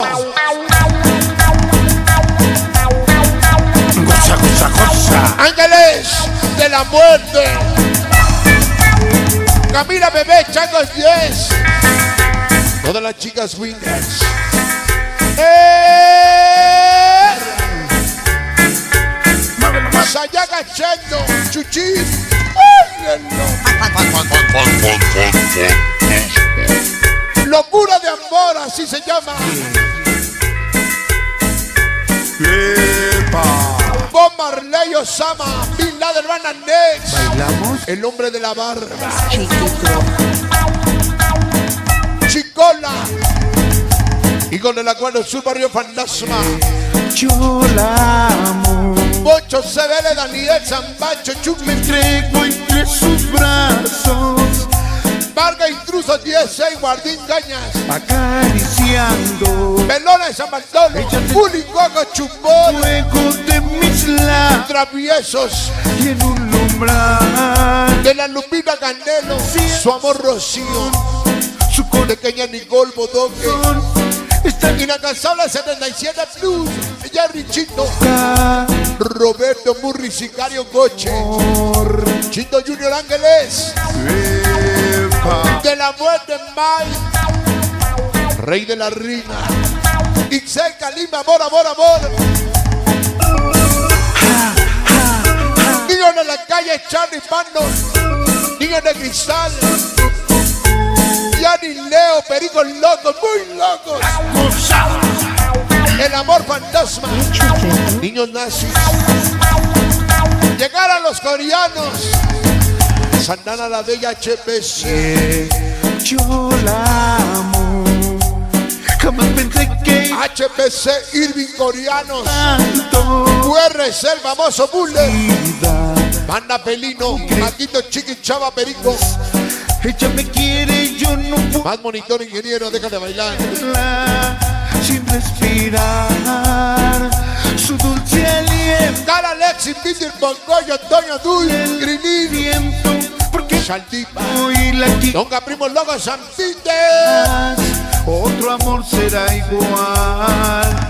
Goza, goza, goza. Ángeles de la muerte. Camila Bebé, Changos 10. Todas las chicas wingers. Sayaga Chendo, Chuchín. Locura de amor, así se llama. Bob Marley Osama, Bin Laden, Hermana Nex. ¿Bailamos? El hombre de la barba. Chiquito. Chicola. Y con el acuerdo Sur Barrio Fantasma. Yo la amo. Poncho CBL, Daniel Zambacho, Chuck. Me entrego entre sus brazos. Varga Intruso 16, Guardín Cañas. Acariciando. Pelona de San Bartolo. Pulingoco, Chumbón. Fuego de mis labios. Traviesos. Y en un umbral. De la Lupita Candelo. Su amor Rocío. Su Pequeña Nicole Bodoque. está Inalcanzable 77 Plus. Jerry Chito. acá. Roberto Murri, Sicario Coche. Chito Junior Ángeles. De la muerte Mike. Rey de la Rima. Ixel Calima, amor, amor, amor. Niños de la calle, Charlie Manos. Niños de cristal. Yani Leo, pericos locos, muy locos. El amor fantasma. Niños nazis. Llegaron los coreanos. Sandana la bella HPC. Yo la amo. Jamás pensé que HPC Irving coreanos. tanto URC el famoso Bullet. vida. Banda Pelino. Maquito Chiqui Chava Perico. Ella me quiere, yo no puedo Más monitor ingeniero, deja de bailar. sin respirar. Su dulce aliento. Cara Alexis, Peter Bongoyo, Antonio Dul, Grilini, Viento, porque Chaldipa. hoy la Don Caprimo Logo San Peter. quitas. Otro amor será igual.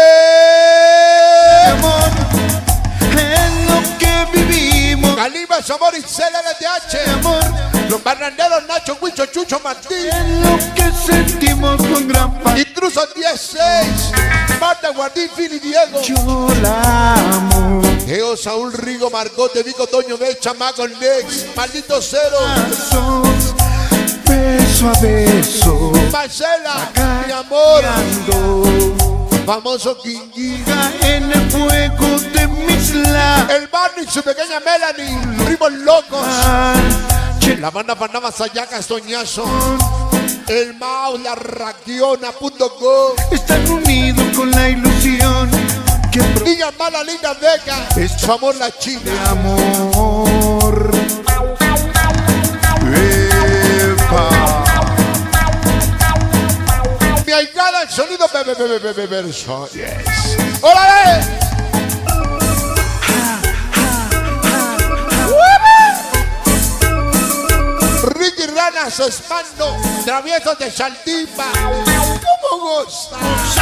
Amor, en lo que vivimos. Calima, Somor y CLDH. Amor, Los barranderos Nacho, Huicho, Chucho, Martín. en lo que sentimos con gran paz. Intruso 16. Marta, Guardín, Fili, Diego. Yo la amo. Geo, Saúl, Rigo, Marcote, Vico, Toño, Bel, Chamaco, Nex. Maldito Cero. Pasos, beso a beso. Marcela, mi amor. Caminando. Famoso Kingi. En el fuego de mis labios. El Barney y su pequeña Melanie. Primos locos. La banda Panama Sayaca, Soñazo. El Mao, la Raquiona.com. Están unidos con la ilusión que Niña mala, linda beca. Es su amor la China. de amor. Mi ahijada, el sonido verso. Yes. ¡Órale! Ricky Rana, Sosmando, Traviesos de Chaldipa. ¿Cómo goza?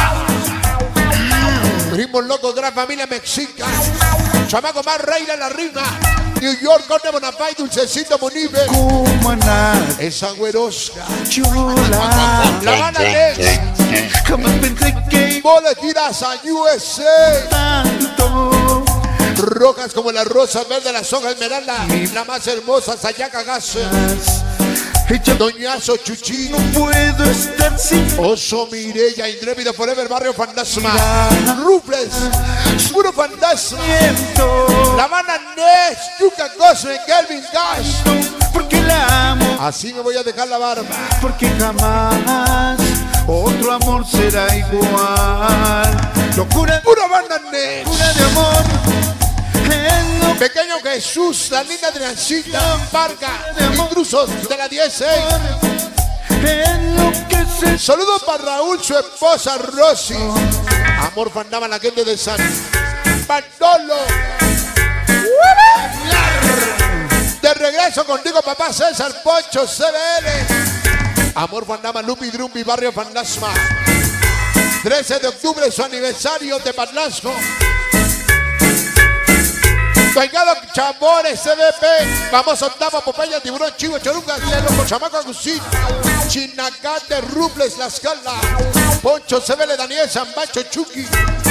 Primos locos, gran familia mexicana. Chamaco más rey de la rima. New York, Conde Bonafay, Dulcecito Monive. Como a nadie. Esa güerosca. Yo la amo. La Habana Nex. Jamás pensé que Mole tiras a USA. tanto. Rojas como las rosas, verde la soja esmeralda. La más hermosa, Sayaca Gaso. Ella Doñazo, Chuchín. no puedo estar sin Oso Mireya, Intrépido Forever, Barrio Fantasma. Rufles, Puro Fantasma. viento. La Habana Nex, Yuka Cosme, Kelvin Cash. Porque la amo. Así me voy a dejar la barba. Porque jamás otro amor será igual. Locura, Pura Habana Nex. locura de amor. En lo Pequeño Jesús, la linda Triancita, Varga, Intrusos de la 16. en lo que se Saludos para Raúl, su esposa Rosy. Amor Fandama, la gente de San Bartolo. De regreso contigo, papá César Poncho, CBL. Amor Fandama, Lupi Drumbi, Barrio Fantasma. 13 de octubre, su aniversario de Patlasco. Doigado, Chambores, CDP. Vamos, Octava, Popaya, Tiburón, Chivo, Chorunga, Lelo, Chamaco, Agustín. Chinacate, Rubles, La Escala. Poncho, CBL, Daniel, Zambacho, Chucky.